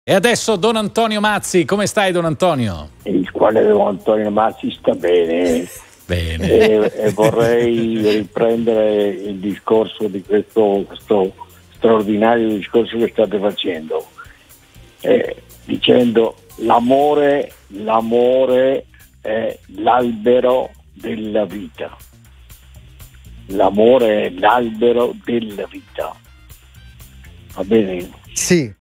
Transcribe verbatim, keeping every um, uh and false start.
E adesso Don Antonio Mazzi, come stai Don Antonio? Il quale Don Antonio Mazzi sta bene. Bene. E, e vorrei riprendere il discorso di questo, questo straordinario discorso che state facendo, eh, dicendo l'amore, l'amore è l'albero della vita. L'amore è l'albero della vita. Va bene? Sì.